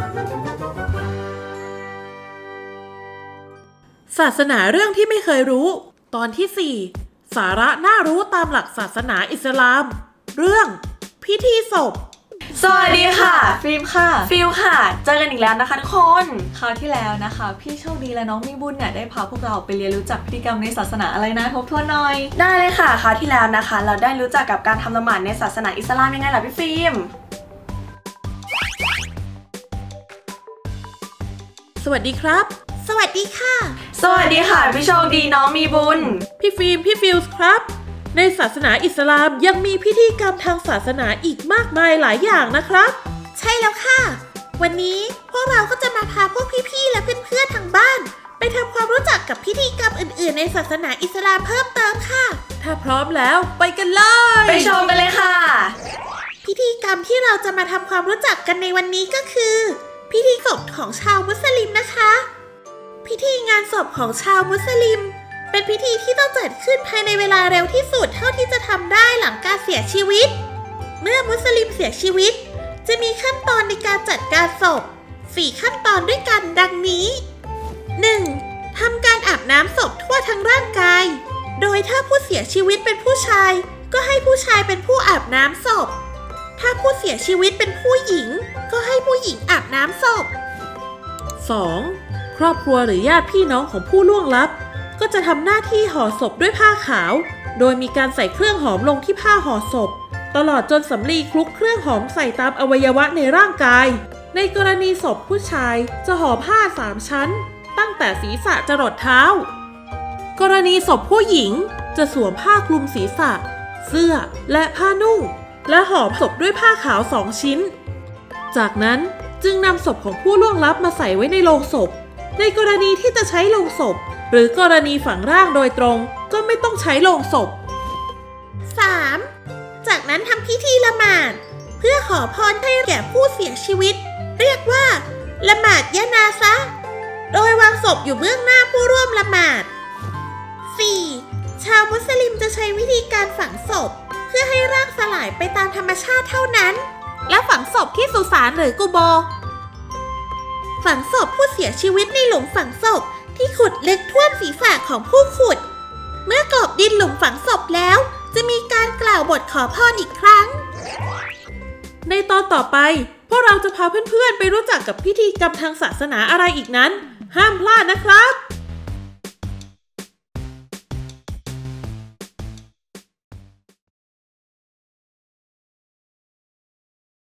ศาสนาเรื่องที่ไม่เคยรู้ตอนที่ 4สาระน่ารู้ตามหลักศาสนาอิสลามเรื่องพิธีศพสวัสดีค่ะฟิล์มค่ะฟิลค่ะเจอกันอีกแล้วนะคะทุกคนคราวที่แล้วนะคะพี่โชคดีและน้องมีบุญเนี่ยได้พาพวกเราไปเรียนรู้จักพิธีกรรมในศาสนาอะไรนะทบทวนหน่อยได้เลยค่ะคราวที่แล้วนะคะเราได้รู้จักกับการทำละหมาดในศาสนาอิสลามยังไงล่ะพี่ฟิล์มสวัสดีครับสวัสดีค่ะสวัสดีค่ะพี่โชคดีน้องมีบุญพี่ฟิล์มพี่ฟิลส์ครับในศาสนาอิสลามยังมีพิธีกรรมทางศาสนาอีกมากมายหลายอย่างนะครับใช่แล้วค่ะวันนี้พวกเราก็จะมาพาพวกพี่ๆและเพื่อนๆทางบ้านไปทำความรู้จักกับพิธีกรรมอื่นๆในศาสนาอิสลามเพิ่มเติมค่ะถ้าพร้อมแล้วไปกันเลยไปชมกันเลยค่ะพิธีกรรมที่เราจะมาทำความรู้จักกันในวันนี้ก็คือพิธีศพของชาวมุสลิมนะคะพิธีงานศพของชาวมุสลิมเป็นพิธีที่ต้องจัดขึ้นภายในเวลาเร็วที่สุดเท่าที่จะทำได้หลังการเสียชีวิตเมื่อมุสลิมเสียชีวิตจะมีขั้นตอนในการจัดการศพ4ขั้นตอนด้วยกันดังนี้ 1. ทำการอาบน้ำศพทั่วทั้งร่างกายโดยถ้าผู้เสียชีวิตเป็นผู้ชายก็ให้ผู้ชายเป็นผู้อาบน้ำศพถ้าผู้เสียชีวิตเป็นผู้หญิงก็ให้ผู้หญิงอาบน้ำศพ 2. ครอบครัวหรือญาติพี่น้องของผู้ล่วงลับก็จะทำหน้าที่ห่อศพด้วยผ้าขาวโดยมีการใส่เครื่องหอมลงที่ผ้าห่อศพตลอดจนสำลีคลุกเครื่องหอมใส่ตามอวัยวะในร่างกายในกรณีศพผู้ชายจะห่อผ้า3ชั้นตั้งแต่ศีรษะจรดเท้ากรณีศพผู้หญิงจะสวมผ้าคลุมศีรษะเสื้อและผ้านุ่งและห่อศพด้วยผ้าขาว2ชิ้นจากนั้นจึงนำศพของผู้ล่วงลับมาใส่ไว้ในโลงศพในกรณีที่จะใช้โลงศพหรือกรณีฝังร่างโดยตรงก็ไม่ต้องใช้โลงศพ 3. จากนั้นทำพิธีละหมาดเพื่อขอพรให้แก่ผู้เสียชีวิตเรียกว่าละหมาดยะนาซะห์โดยวางศพอยู่เบื้องหน้าผู้ร่วมละหมาด 4. ชาวมุสลิมจะใช้วิธีการฝังศพเพื่อให้ร่างสลายไปตามธรรมชาติเท่านั้นและฝังศพที่สุสานหรือกุโบร์ฝังศพผู้เสียชีวิตในหลุมฝังศพที่ขุดลึกท่วมศีรษะของผู้ขุดเมื่อกลบดินหลุมฝังศพแล้วจะมีการกล่าวบทขอพรอีกครั้งในตอนต่อไปพวกเราจะพาเพื่อนๆไปรู้จักกับพิธีกรรมทางศาสนาอะไรอีกนั้นห้ามพลาดนะครับ